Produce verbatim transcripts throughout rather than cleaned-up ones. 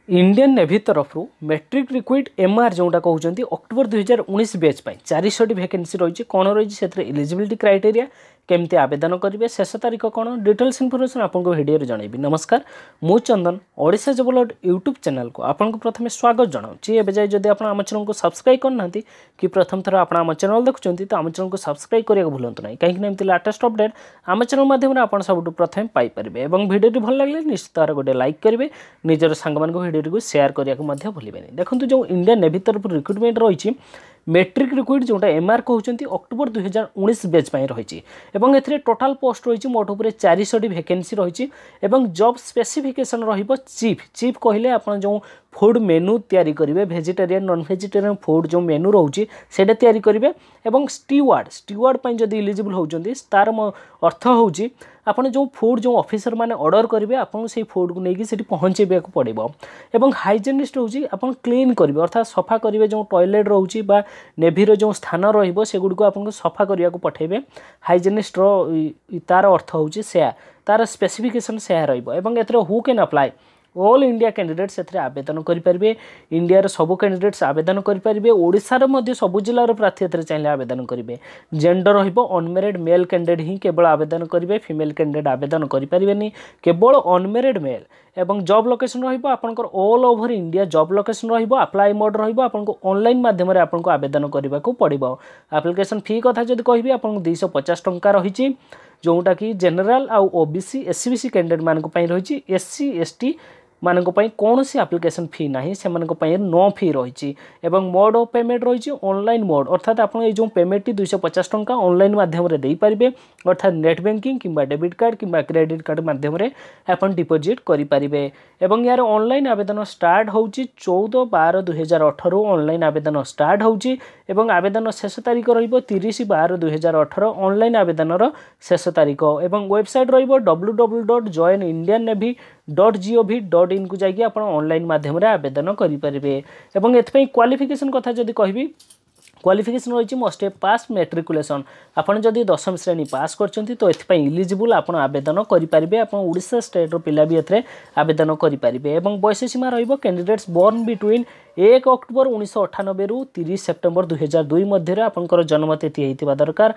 Indian Navy तरफ matric recruit MR जोटा कहते अक्टोबर दुई हजार उन्नीस बैच चारिशटी वैकेंसी रही कौन रही है एलिजिबिलिटी क्राइटेरिया केमती आवेदन करेंगे शेष तारीख कौन डिटेल्स इनफॉरमेशन आपको भिडियो जनइबी। नमस्कार मु Chandan Odisha job alert YouTube channel को आपको प्रथम स्वागत जनाऊँगी। एवं जाए जब आप आम चैनल को सब्सक्राइब करना कि प्रथम थर आप आम चैनल देखुं तो आम चैनल को सब्सक्राइब करने को भूलु ना कहीं एमती लाटेस्ट अपडेट आम चैनल माध्यम आप सब प्रथम पाइपर और भिडियो भल लगे निश्चित भाव गोटे लाइक करेंगे निजर सांग भिडियो को शेयर करने को भूलें। देखो जो इंडियन नेवी तरफ रिक्रुटमेंट रही मैट्रिक रिक्विट जोटा एमआर कहते अक्टोबर दुई हजार उन्नीस बैच रही है। टोटाल पोस्ट रही मोट उपर चारिशटी वैकेंसी रही जॉब स्पेसिफिकेशन चीफ चीफ कहले आप जो फूड मेनू तैयारी करेंगे वेजिटेरियन नॉन वेजिटेरियन फूड जो मेनू रोचे से तैयारी करेंगे और स्टीवार्ड स्टीवार्ड जब इलिजिबल होती तार अर्थ हूँ आपन जो फूड जो ऑफिसर माने ऑर्डर करेंगे आपको से फूड को लेकिन से पहुँचे पड़ो और हाइजेनिस्ट हूँ आप क्लीन करेंगे अर्थात सफा करेंगे जो टॉयलेट रोचे बा नेभीर जो स्थान रगुड़ आपको सफा करने को पठेबे हाइजेनिस्ट तार अर्थ हूँ से तार स्पेसिफिकेशन से रही who can apply all India candidate से आवेदन करेंगे। इंडिया सबू कैंडिडेट्स आवेदन करेंगे ओडिशार सबू जिलार प्रार्थी चाहिए आवेदन करेंगे। जेंडर अनमेरिड मेल कैंडिडेट ही केवल आवेदन करेंगे फीमेल कैंडिडेट आवेदन करें केवल अनमेरिड मेल एवं जॉब लोकेशन रहा all over India job location apply mode रहा ऑनलाइन माध्यम आपको आवेदन करने को पड़ो। एप्लिकेशन फी कथा जब कहि आपको दुईश पचास टंका रही जोटा कि जनरल आउ ओबीसी एससी बीसी कैंडिडेट मान रही एससी एसटी मानक कौन सी एप्लिकेशन फी ना से नो फी रही मोड ऑफ पेमेंट रही ऑनलाइन मोड अर्थात आप जो पेमेंट टी दुईश पचास टंका ऑनलाइन माध्यम दे पारे अर्थात नेट बैंकिंग किंबा डेबिट कार्ड किंबा क्रेडिट कार्ड माध्यम आप डिपोजिट करेंगे। एवं यार ऑनलाइन आवेदन स्टार्ट होची चौदह बार दुई हजार अठर ऑनलाइन आवेदन स्टार्ट होची एवं आवेदन शेष तारीख रही तीस बार दुई हजार अठर ऑनलाइन आवेदन शेष तारीख एवं वेबसाइट रही W W dot join Indian Navy dot G O V dot in को जाकि आप ऑनलाइन माध्यम आवेदन करेंगे। एवं एथपाई क्वालिफिकेशन कथा जदि कहबी क्वालिफिकेशन रही मस्ट पास मैट्रिकुलेसन आपड़ जदि दशम श्रेणी पास करछंती तो एथपाई इलिजिबल आप आवेदन करेंगे आप ओडिशा स्टेट पिला भी एथरे आवेदन करेंगे। एवं बयस सीमा रही कैंडिडेट्स बोर्न बिटवीन एक अक्टोबर उन्नीस अठानबे रु तीस सेप्टेम्बर दुई हजार दुई मध्य आपंकर जन्मतिथि होता दरकार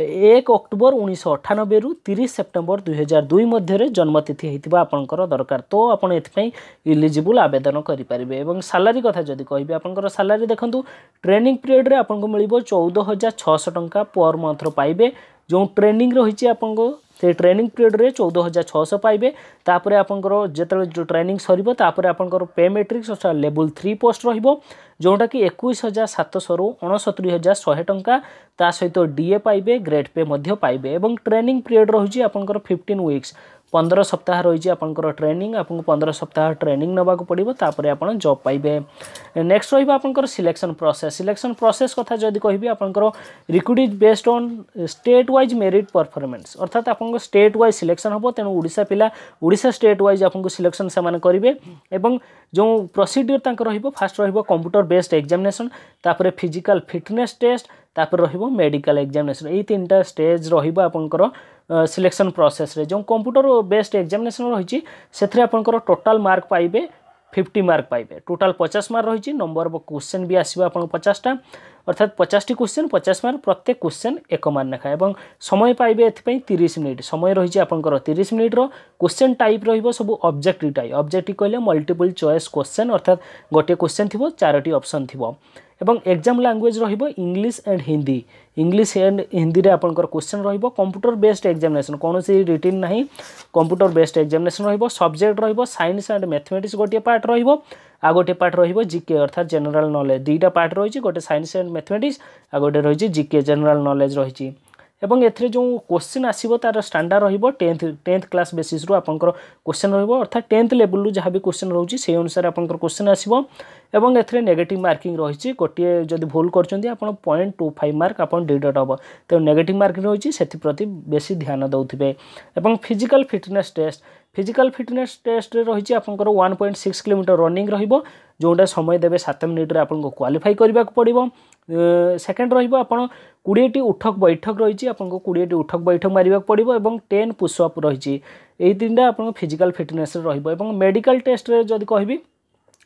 एक अक्टोबर उन्नीस अठानबे रु तीस सेप्टेम्बर दुई हजार दुई मध्य जन्मतिथि होता आपंकर दरकार तो आप इलिजिबल आवेदन करेंगे। और सालारी कथा जदि कहि आपंकर सालारी देखंतु ट्रेनिंग पीरियड रे आपको मिल चौदह हजार छःश टंका पर मंथ पाइबे जो ट्रेनिंग रही आपको से ट्रेनिंग पीरियड रे चौदह हजार छःश पाइबे तापर आपंकर जो जो ट्रेनिंग सर तापर आपंकर पे मेट्रिक्स अर्थात लेवल थ्री पोस्ट रहिबो जोटा कि इक्कीस हजार सातश रु अणसतुरी हजार शहे टंका ता सहित डीए पाइबे ग्रेड पे मध्य पाइबे। एवं ट्रेनिंग पीरियड रही आपंकर फिफ्टीन वीक्स पंद्रह सप्ताह रही आपंकर ट्रेनिंग आपको पंद्रह सप्ताह ट्रेनिंग नवाक पड़ो तापर आप जॉब पाइबे। नेक्स्ट रही आपंकर सिलेक्शन प्रोसेस सिलेक्शन प्रोसेस कथा जदि कहि आपंकर recruit is based on state wise merit performance अर्थात आपको स्टेट वाइज सिलेक्शन हम तेणु ओडिशा पिला ओडिशा स्टेट वाइज आपको सिलेक्शन से करेंगे। एवं जो प्रोसीड्यूर तक फास्ट रही कंप्यूटर बेस्ड एग्जामिनेशन तापर फिजिकल फिटनेस टेस्ट तापर रही मेडिकल एग्जामिनेशन यही तीन टा स्टेज रहा सिलेक्शन प्रोसेस रे जो कंप्यूटर बेस्ड एग्जामिनेशन रही से आपंकर टोटाल मार्क पाइबे फिफ्टी मार्क पाइबे टोटाल पचास मार्क रही नंबर ऑफ क्वेश्चन भी आसो आप पचासटा अर्थात पचास टी क्वेश्चन पचास मार्क प्रत्येक क्वेश्चन एक मार्क लेखा और समय पाइबे एथपाई तीस मिनिट समय रही आपंकर तीस मिनिट्र क्वेश्चन टाइप रही सब ऑब्जेक्टिव टाइप ऑब्जेक्टिव कहले मल्टीपल चॉइस क्वेश्चन अर्थात गोटे क्वेश्चन थी चारोटी ऑप्शन थी एवं एग्जाम लैंग्वेज रहिबो English and Hindi English and Hindi रे आपनकर क्वेश्चन रहिबो कंप्यूटर बेस्ड एग्जामिनेशन कौन सी रिटिन नहीं कंप्यूटर बेस्ड एग्जामिनेशन रहिबो सब्जेक्ट रहिबो साइंस एंड मैथमेटिक्स गोटे पार्ट रहिबो आ गोटे पार्ट रहिबो जीके अर्थात जनरल नॉलेज दुईटा पार्ट रही गोटे साइंस एंड मैथमेटिक्स आ गोटे रही जीके जनरल नॉलेज रही एवं एथरे जो क्वेश्चन आसीबो तार स्टैंडर्ड रहिबो टेंथ टेंथ क्लास बेसिस रु आपनकर क्वेश्चन रहिबो अर्थात टेंथ लेवल रु जहाँ भी क्वेश्चन रोची से अनुसार आपनकर क्वेश्चन आसीबो एवं एथरे नेगेटिव मार्किंग रही गोटे जदि भूल करछंती आपण पॉइंट टू फाइव मार्क आपण डिडक्ट हम तो नेगेटिव मार्किंग रही से प्रति बेसी ध्यान दौथिबे। एवं physical fitness test physical fitness test रही आपंकर one point six kilometre running रहिबो जोटा समय देवे सात मिनिट रे आपको क्वालिफाई करने को पड़ो। सेकेंड रहिबो आपण बीस टी उठक बैठक रही आपको बीस टी उठक बैठक मारिबा पड़ो और टेन पुशअप रही यही तीन टा आपन फिजिकल फिटनेस रहिबो। एवं मेडिकल टेस्ट रे जदि कहबी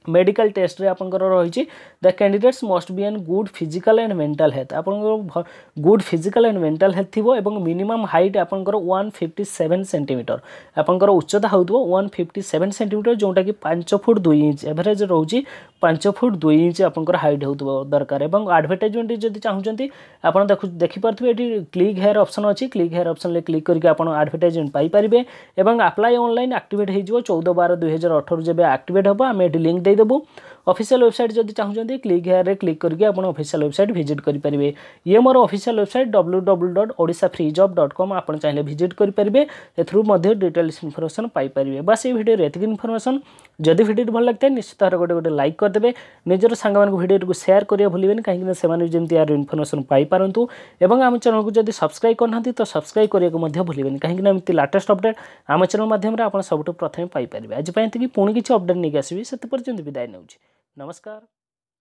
मेडिकल टेस्ट रे आपंकर रही the candidates must be an good physical and mental health आपंकर good physical and mental health थी एवं मिनिमम हाइट आपंकर वन फिफ्टी सेवेन सेंटीमीटर आपंकर उच्चता हो वन फिफ्टी सेवेन सेंटीमीटर जोटा कि पांच फुट दुई इंच एवरेज रोचे पांच फुट दुई इंच आपंकर हाइट हो दरकार और एडवर्टाइजमेंट जब चाहते आप देखिपे ये क्लिक हेयर ऑप्शन अच्छी क्लिक हेयर ऑप्शन ले क्लिक करके आप एडवर्टाइजमेंट पाइपर और अप्लाई ऑनलाइन एक्टिवेट हो चौदह बार दुई हजार अठर जब एक्टिवेट हम आम ये लिंक देदेबू ऑफिशियल वेबसाइट जब चाहते क्लिक हेयर रे क्लिक करके आप ऑफिशियल वेबसाइट विजिट करेंगे ये मोर official website W W W dot Odisha free job dot com आप चाहिए विजिट करेंगे एथरू डिटेल्स इनफॉरमेशन पाइपर बस ये वीडियो एतिक इनफॉरमेशन जदि वीडियो भल लगता है निश्चित भाव गोटे गोटे लाइक करदे निजर सांग वीडियो को शेयर करिया भूलिबेनि कहीं से जमी यार इनफॉरमेशन पाइपारतु और आम चैनल को जब सब्सक्राइब करना तो सब्सक्राइब करने भूलिबेनि कहीं एमती लाटेस्ट अपडेट आम चैनल माध्यम आप सब प्रथम पाइपर आज पुणी किसी अपडेट नहीं आसवि से विदाय नौछि नमस्कार।